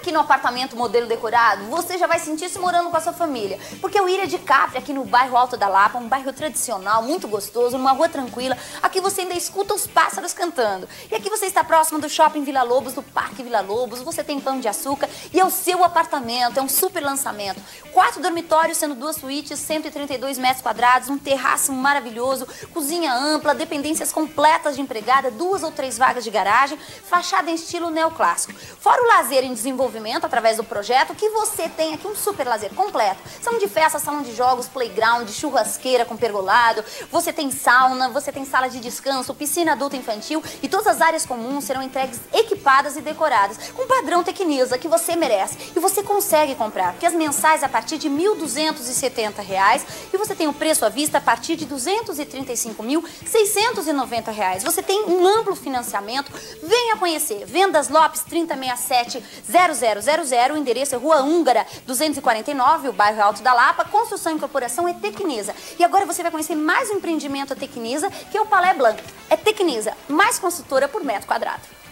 aqui no apartamento modelo decorado, você já vai sentir-se morando com a sua família. Porque o Ilha de Capri, aqui no bairro Alto da Lapa, um bairro tradicional, muito gostoso, numa rua tranquila. Aqui você ainda escuta os pássaros cantando. E aqui você está próximo do Shopping Vila Lobos, do Parque Vila Lobos, você tem Pão de Açúcar e é o seu apartamento, é um super lançamento. 4 dormitórios, sendo 2 suítes, 132 metros quadrados, um terraço maravilhoso, cozinha ampla, dependências completas de empregada, 2 ou 3 vagas de garagem, fachada em estilo neoclássico. Fora o lazer em desenvolvimento através do projeto, que você tem aqui um super lazer completo. Salão de festa, salão de jogos, playground, churrasqueira com pergolado, você tem sauna, você tem sala de descanso, piscina adulta e infantil e todas as áreas comuns serão entregues equipadas e decoradas, com padrão Tecnisa que você merece. E você consegue comprar, porque as mensais a partir de R$ 1.270 e você tem o preço à vista a partir de R$ 235.690. Você tem um amplo financiamento. Venha conhecer. Vendas Lopes 3067-0000, o endereço é Rua Húngara 249, o bairro Alto da Lapa. Construção e incorporação é Tecnisa. E agora você vai conhecer mais um empreendimento Tecnisa, que é o Palais Blanc. É Tecnisa, mais construtora por metro quadrado.